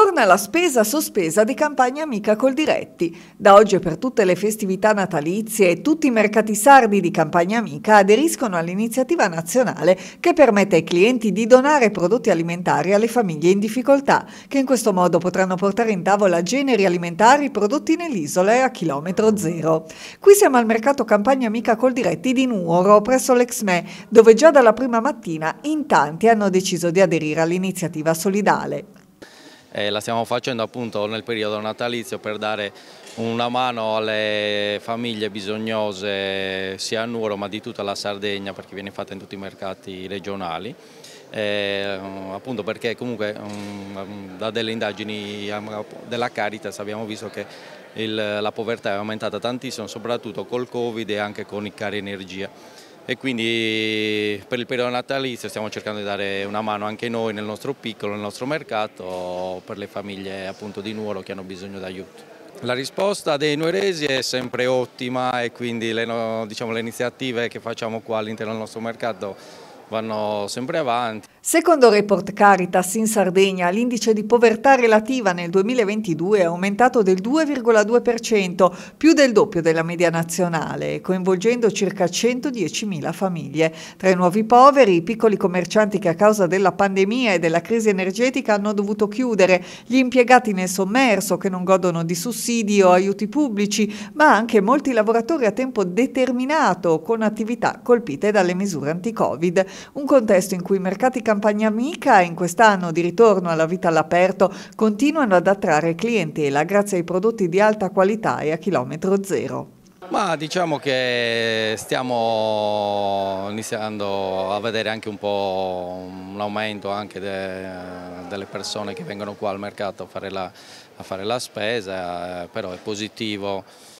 Torna la spesa sospesa di Campagna Amica Coldiretti. Da oggi per tutte le festività natalizie e tutti i mercati sardi di Campagna Amica aderiscono all'iniziativa nazionale che permette ai clienti di donare prodotti alimentari alle famiglie in difficoltà, che in questo modo potranno portare in tavola generi alimentari prodotti nell'isola e a chilometro zero. Qui siamo al mercato Campagna Amica Coldiretti di Nuoro, presso l'Exme, dove già dalla prima mattina in tanti hanno deciso di aderire all'iniziativa solidale. La stiamo facendo appunto nel periodo natalizio per dare una mano alle famiglie bisognose sia a Nuoro ma di tutta la Sardegna, perché viene fatta in tutti i mercati regionali, appunto perché comunque da delle indagini della Caritas abbiamo visto che la povertà è aumentata tantissimo, soprattutto col Covid e anche con i cari energia. E quindi per il periodo natalizio stiamo cercando di dare una mano anche noi nel nostro piccolo, nel nostro mercato, per le famiglie appunto di Nuoro che hanno bisogno d'aiuto. La risposta dei nuoresi è sempre ottima e quindi le iniziative che facciamo qua all'interno del nostro mercato vanno sempre avanti. Secondo Report Caritas in Sardegna l'indice di povertà relativa nel 2022 è aumentato del 2,2%, più del doppio della media nazionale, coinvolgendo circa 110.000 famiglie. Tra i nuovi poveri, i piccoli commercianti che a causa della pandemia e della crisi energetica hanno dovuto chiudere, gli impiegati nel sommerso che non godono di sussidi o aiuti pubblici, ma anche molti lavoratori a tempo determinato con attività colpite dalle misure anti-Covid. Un contesto in cui i mercati Campagna Amica, in quest'anno di ritorno alla vita all'aperto, continuano ad attrarre clientela grazie ai prodotti di alta qualità e a chilometro zero. Ma diciamo che stiamo iniziando a vedere anche un po' un aumento anche delle persone che vengono qua al mercato a fare la spesa, però è positivo